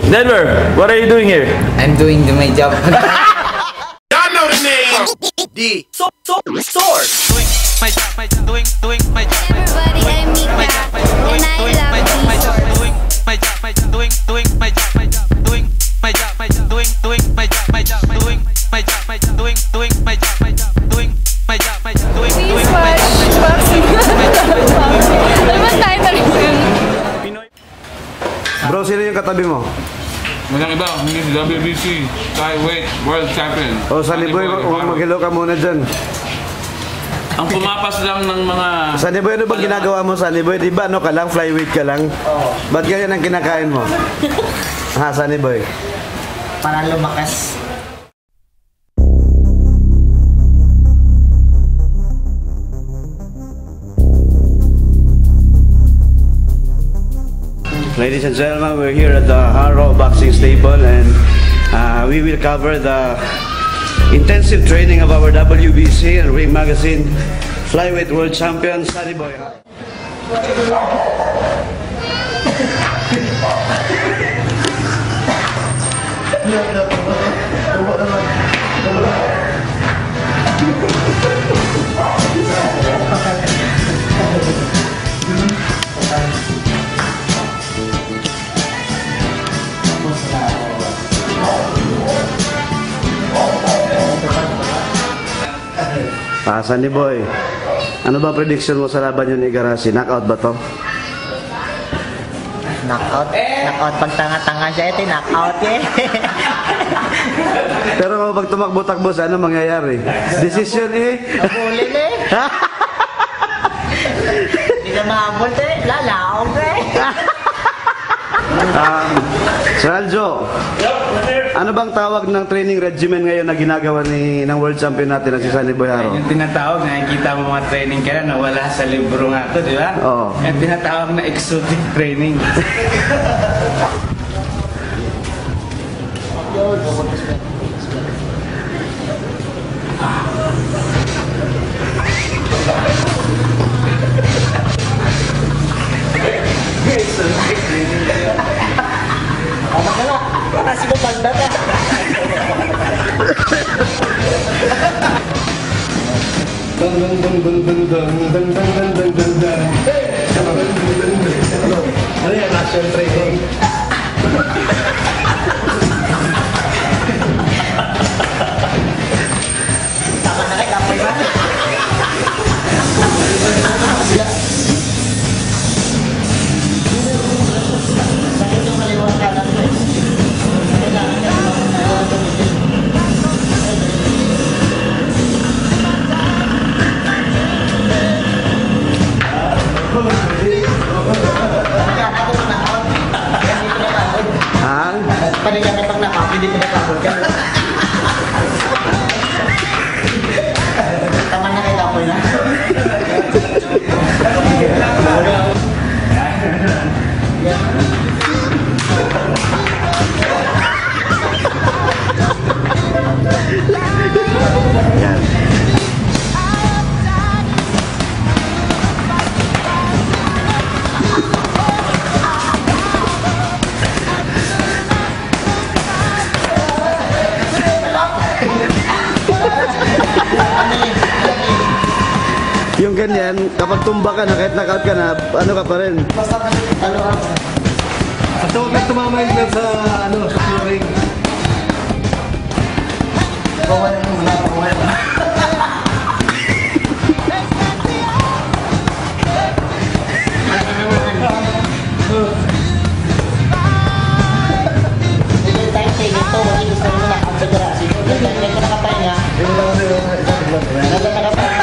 Denver, what are you doing here? I'm doing my job. Y'all know the name. D. Source. Doing my job, doing my job. Everybody, I'm Mika, and I love D-Source. Doing my job, doing my job, doing my job, doing my job, doing my job, doing my job, doing my job, doing my job, doing my Bro, sino yung katabi mo? Walang iba, hindi si WBC Flyweight World Champion. O, Sunny Boy, mag-hello ka muna dyan. Ang pumapas lang ng mga... Sunny Boy, ano ba ginagawa mo, Sunny Boy? Di ba ano ka lang, flyweight ka lang? Oo. Ba't ganyan ang kinakain mo? Ha, Sunny Boy? Para lumakas. Ladies and gentlemen, we're here at the Haro Boxing Stable and we will cover the intensive training of our WBC and Ring Magazine Flyweight World Champion, Sunny Boy. Sunny Boy, ano ba prediction mo sa laban yun ni Garasi? Knockout ba to? Knockout? Knockout pag tanga-tanga siya, ito knockout eh. Pero pag tumakbo-takbo, ano mangyayari? Decision eh? Abulin eh. Hindi na maabol eh. Lalaog eh. Sir Aljo, ano bang tawag ng training regimen ngayon na ginagawa ng world champion natin na si Sunny Boy Haro? Yung tinatawag, nakikita mo mga training ka na wala sa libro nga ito, di ba? Oo. Yung tinatawag na exotic training. Nasi ko pandat eh. Ano yan? National training? Tama na kay kapoy ba? Panigyan ka pag nakapag, hindi ko nakapag ka. Tama na kay kapoy na. Yung ganyan, kapag tumba ka na, kahit knockout ka na, ano ka pa rin? Basta ano ako. Basta huwag na tumama yung sa flooring. Bawal yung mga bawal. Hindi tayo tingin to, wag gusto mo na ang federasi. Hindi ka nakapahinga. Hindi ka nakapahinga.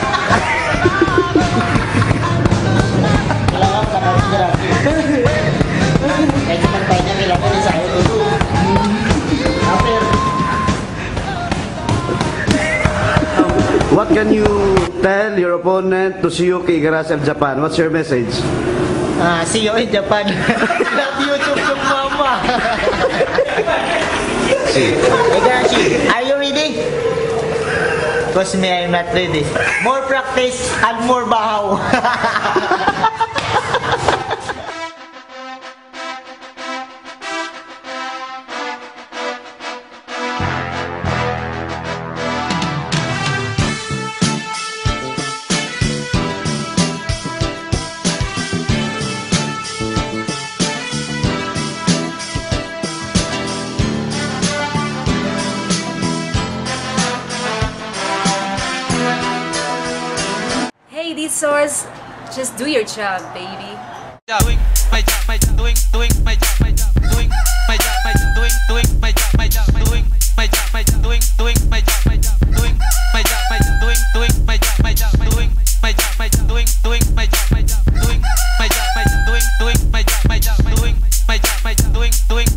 What can you tell your opponent to Suyuki Igarashi of Japan? What's your message? See you in Japan. Love you, Chuk Chuk Mama. Igarashi, are you ready? Because me, I'm not ready. More practice and more bahaw. these sores, just do your job, baby. Doing my job, doing my job, doing my job, doing my job, doing my job, doing my job, doing